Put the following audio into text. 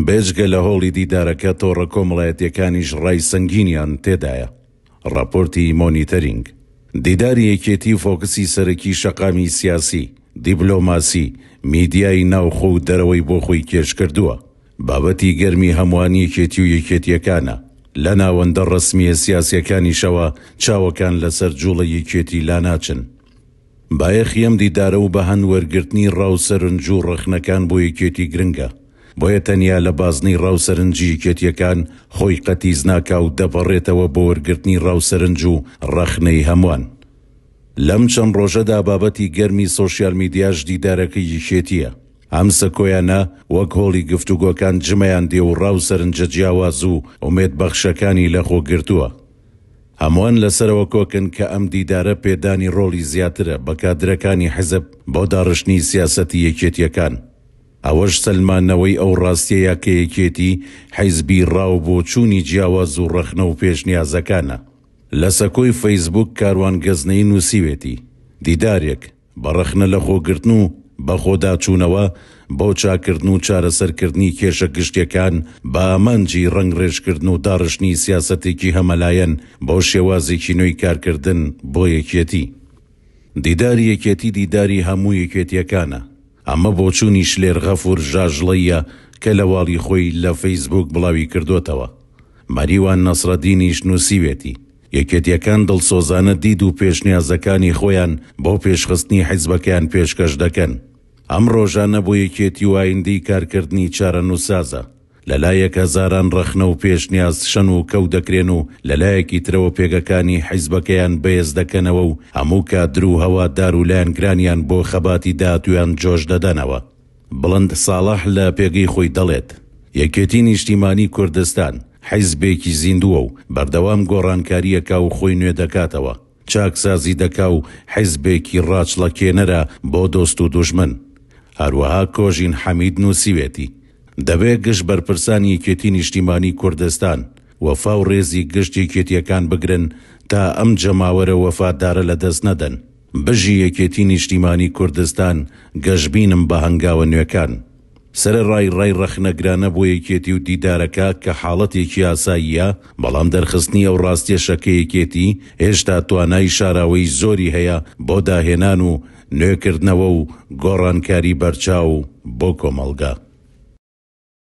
بێجگە لە هۆڵی دیدارەکە تۆڕە کۆمەڵایەتیەکانیش ڕای سەنگینیان تێدایە. راپۆرتی مۆنیتەرینگ. دیداری یەکێتی و فۆکسی سەرەکی شەقامی سیاسی، دیبلۆماسی، میدیای ناوخۆ و دەرەوەی بۆ خۆی کێش کردووە. بابەتی گەرمی هەمووان یەکێتی و یەکێتیەکانە. لە ناوەندە ڕەسمیە سیاسیەکانیشەوە چاوەکان لەسەر جوڵە یەکێتی لا ناچن. بایەخی ئەم دیدارە و بە هەند وەرگرتنی ڕاوسەرنج و ڕەخنەکان بۆ یەکێتی گرنگە. بۆیە تەنیا لە بازنەی ڕاوسەرنجی یەکێتیەکان خۆی قەتیز ناکا و دەپەڕێتەوە بۆ وەرگرتنی ڕاوسەرنج و ڕەخنەی هەمووان. لەم چەند ڕۆژەدا بابەتی گەرمی سۆشیال میدیاش دیدارەکەی یەکێتیە. ئەم سەکۆیانە وەک هۆڵی گفتوگۆکان جمەیان دێ و ڕاوسەرنجە جیاواز و ئومێدبەخشەکانی لەخۆ گرتووە. هەمووان لەسەرەوە کۆکن کە ئەم دیدارە پێدانی ڕۆڵی زیاترە بە کادرەکانی حیزب بۆ داڕشتنی سیاسەتی یەکێتیەکان. ئەوەش سەلمانەوەی ئەو ڕاستیەیە کە یەکێتی حیزبی ڕاو بۆ چوونی جیاواز و ڕەخنە و پێشنیازەکانە. لە سەکۆی فەیسبوک کاروان گەزنەی نووسیوێتی دیدارێک بە ڕەخنە لە خۆگرتن و بە خۆداچوونەوە بۆ چاکردن و چارەسەرکردنی کێشە گشتیەکان بە ئامانجی ڕنگڕێژکردن و داڕشتنی سیاسەتێکی هەمەلایەن بۆ شێوازێکی نوێی کارکردن بۆ یەکێتی. دیداری یەکێتی دیداری هەموو یەکێتیەکانە. ئەمە بۆ چوونی شلێر غەفور ژاژڵەیە کە لە واڵی خۆی لە فەیسبوک بڵاوی کردوتەوە. مەریوان نەسڕەدینیش نووسیوێتی یەکێتیەکان دڵسۆزانە دید و پێشنیازەکانی خۆیان بۆ پێشخستنی حیزبەکەیان پێشکەش دەکەن. ئەم ڕۆژانە بۆ یەکێتی و ئایندەی کارکردنی چارەنووسازە. لەلایەک هەزاران ڕەخنە و پێشنیاز شەن و کەو دەکرێن و لەلایەکی ترەوە پێگەکانی حیزبەکەیان بەهێز دەکەنەوە و هەموو کادر و هەوادار و لایەنگرانیان بۆ خەباتی داهاتوویان جۆش دەدەنەوە. بڵند ساڵح لە پێگەی خۆی دەڵێت یەکێتی نیشتیمانی کوردستان حیزبێکی زیندووە و بەردەوام گۆڕانکاریەکا و خۆی نوێ دەکاتەوە. چاکسازی دەکا و حیزبێکی ڕاچڵەکێنەرە بۆ دۆست و دوژمن. هەروەها کۆژین حەمید نووسیوێتی دەبێت گشت بەرپرسانی یەکێتی نیشتیمانی کوردستان وەفا و ڕێزی گشت یەکێتیەکان بگرن تا ئەم جەماوەرە وەفادارە لەدەست نەدەن. بژی یەکێتی نیشتیمانی کوردستان گەشببینم بە هەنگاوە نوێکان. سەرەڕای ڕای ڕەخنەگرانە بۆ یەکێتی و دیدارەکە کە حاڵەتێکی ئاساییە، بەڵام دەرخستنی ئەو ڕاستیەشەکە یەکێتی هێشتا توانای شاراوەی زۆری هەیە بۆ داهێنان و نوێکردنەوە و گۆڕانکاری بەرچاو بۆ کۆمەڵگا.